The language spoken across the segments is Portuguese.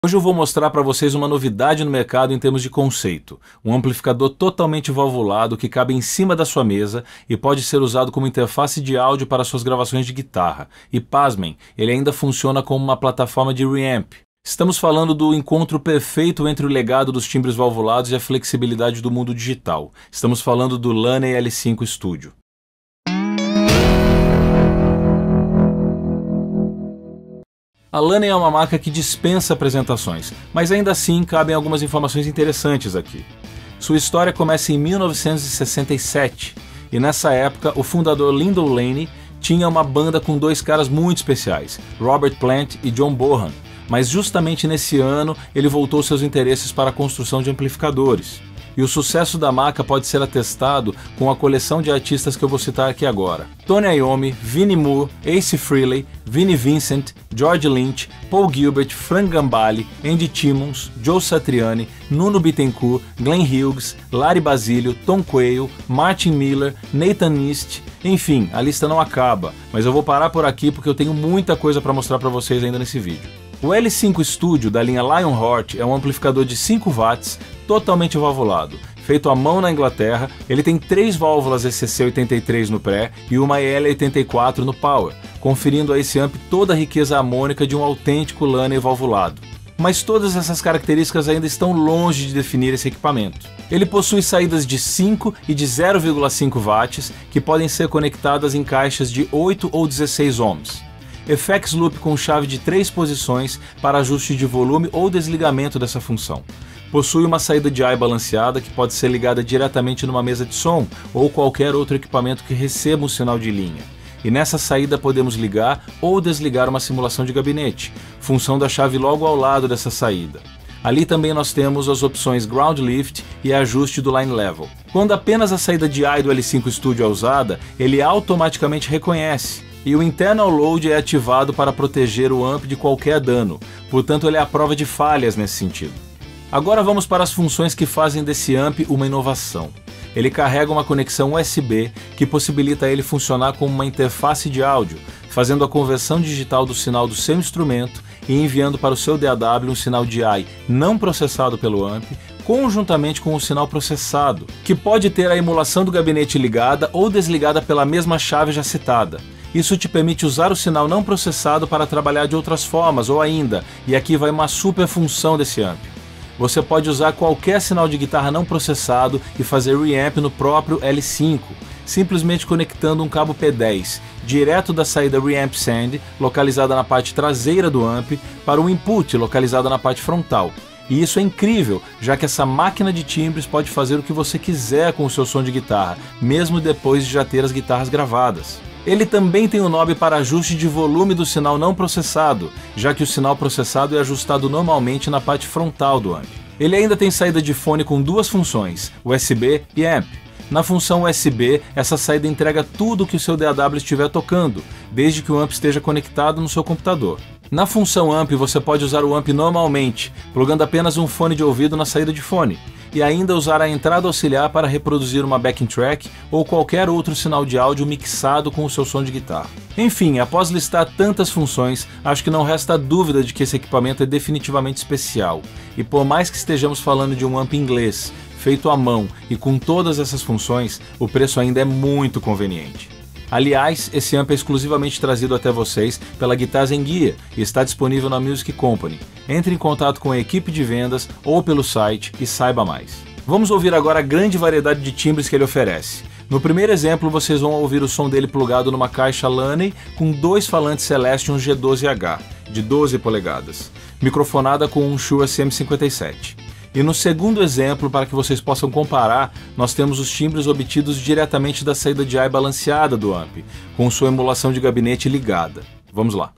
Hoje eu vou mostrar para vocês uma novidade no mercado em termos de conceito. Um amplificador totalmente valvulado que cabe em cima da sua mesa e pode ser usado como interface de áudio para suas gravações de guitarra. E pasmem, ele ainda funciona como uma plataforma de reamp. Estamos falando do encontro perfeito entre o legado dos timbres valvulados e a flexibilidade do mundo digital. Estamos falando do Laney L5 Studio. A Laney é uma marca que dispensa apresentações, mas ainda assim cabem algumas informações interessantes aqui. Sua história começa em 1967, e nessa época o fundador Lyndon Laney tinha uma banda com dois caras muito especiais, Robert Plant e John Bonham, mas justamente nesse ano ele voltou seus interesses para a construção de amplificadores. E o sucesso da marca pode ser atestado com a coleção de artistas que eu vou citar aqui agora. Tony Iommi, Vinnie Moore, Ace Frehley, Vinnie Vincent, George Lynch, Paul Gilbert, Frank Gambale, Andy Timmons, Joe Satriani, Nuno Bittencourt, Glenn Hughes, Larry Basilio, Tom Quayle, Martin Miller, Nathan East, enfim, a lista não acaba, mas eu vou parar por aqui porque eu tenho muita coisa para mostrar para vocês ainda nesse vídeo. O L5 Studio da linha Lionheart é um amplificador de 5 watts, totalmente valvulado. Feito à mão na Inglaterra, ele tem 3 válvulas ECC83 no pré e uma EL84 no power, conferindo a esse amp toda a riqueza harmônica de um autêntico Laney valvulado. Mas todas essas características ainda estão longe de definir esse equipamento. Ele possui saídas de 5 e de 0,5 watts que podem ser conectadas em caixas de 8 ou 16 ohms. FX Loop com chave de 3 posições para ajuste de volume ou desligamento dessa função. Possui uma saída de ar balanceada que pode ser ligada diretamente numa mesa de som ou qualquer outro equipamento que receba um sinal de linha. E nessa saída podemos ligar ou desligar uma simulação de gabinete, função da chave logo ao lado dessa saída. Ali também nós temos as opções Ground Lift e ajuste do Line Level. Quando apenas a saída de ar do L5 Studio é usada, ele automaticamente reconhece. E o Internal Load é ativado para proteger o amp de qualquer dano, portanto ele é a prova de falhas nesse sentido. Agora vamos para as funções que fazem desse amp uma inovação. Ele carrega uma conexão USB que possibilita ele funcionar como uma interface de áudio, fazendo a conversão digital do sinal do seu instrumento e enviando para o seu DAW um sinal DI não processado pelo amp, conjuntamente com o sinal processado, que pode ter a emulação do gabinete ligada ou desligada pela mesma chave já citada. Isso te permite usar o sinal não processado para trabalhar de outras formas, ou ainda, e aqui vai uma super função desse amp. Você pode usar qualquer sinal de guitarra não processado e fazer reamp no próprio L5, simplesmente conectando um cabo P10, direto da saída Reamp Send, localizada na parte traseira do amp, para o input, localizada na parte frontal. E isso é incrível, já que essa máquina de timbres pode fazer o que você quiser com o seu som de guitarra, mesmo depois de já ter as guitarras gravadas. Ele também tem um knob para ajuste de volume do sinal não processado, já que o sinal processado é ajustado normalmente na parte frontal do amp. Ele ainda tem saída de fone com duas funções, USB e amp. Na função USB, essa saída entrega tudo o que o seu DAW estiver tocando, desde que o amp esteja conectado no seu computador. Na função amp, você pode usar o amp normalmente, plugando apenas um fone de ouvido na saída de fone, e ainda usar a entrada auxiliar para reproduzir uma backing track ou qualquer outro sinal de áudio mixado com o seu som de guitarra. Enfim, após listar tantas funções, acho que não resta dúvida de que esse equipamento é definitivamente especial. E por mais que estejamos falando de um amp inglês, feito à mão e com todas essas funções, o preço ainda é muito conveniente. Aliás, esse amp é exclusivamente trazido até vocês pela Guitars & Gear e está disponível na Music Company. Entre em contato com a equipe de vendas ou pelo site e saiba mais. Vamos ouvir agora a grande variedade de timbres que ele oferece. No primeiro exemplo, vocês vão ouvir o som dele plugado numa caixa Laney com 2 falantes Celestion G12H, de 12 polegadas, microfonada com um Shure SM57. E no segundo exemplo, para que vocês possam comparar, nós temos os timbres obtidos diretamente da saída de ar balanceada do amp, com sua emulação de gabinete ligada. Vamos lá.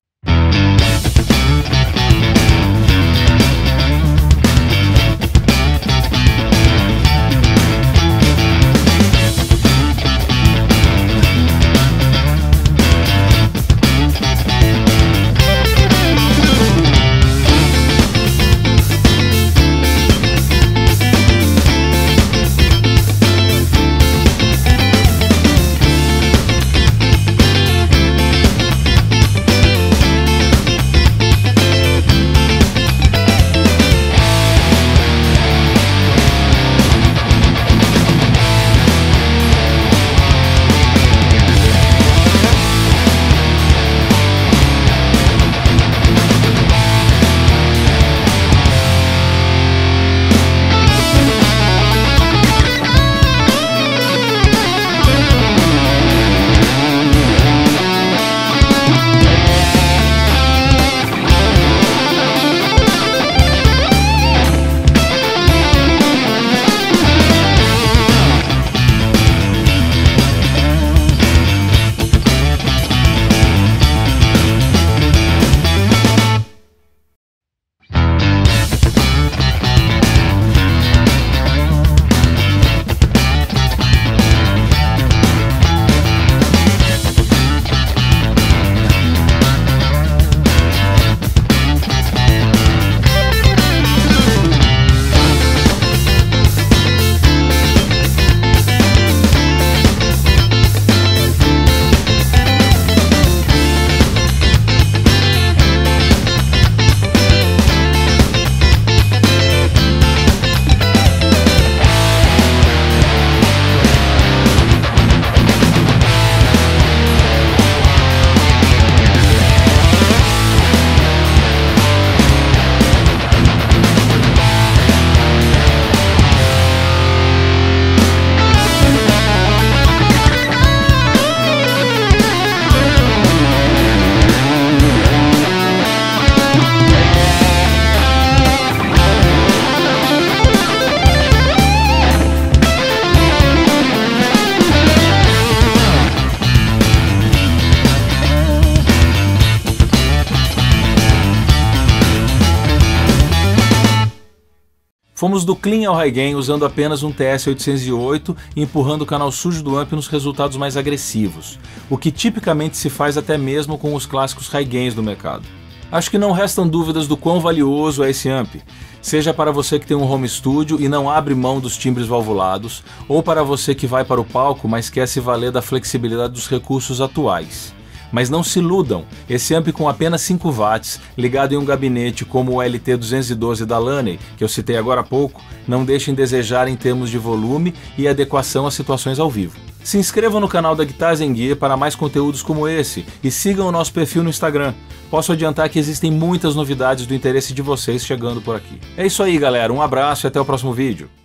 Fomos do clean ao high gain usando apenas um TS-808 e empurrando o canal sujo do amp nos resultados mais agressivos, o que tipicamente se faz até mesmo com os clássicos high gains do mercado. Acho que não restam dúvidas do quão valioso é esse amp, seja para você que tem um home studio e não abre mão dos timbres valvulados, ou para você que vai para o palco, mas quer se valer da flexibilidade dos recursos atuais. Mas não se iludam, esse amp com apenas 5 watts, ligado em um gabinete como o LT212 da Laney, que eu citei agora há pouco, não deixa em desejar em termos de volume e adequação às situações ao vivo. Se inscrevam no canal da Guitars & Gear para mais conteúdos como esse e sigam o nosso perfil no Instagram. Posso adiantar que existem muitas novidades do interesse de vocês chegando por aqui. É isso aí, galera, um abraço e até o próximo vídeo.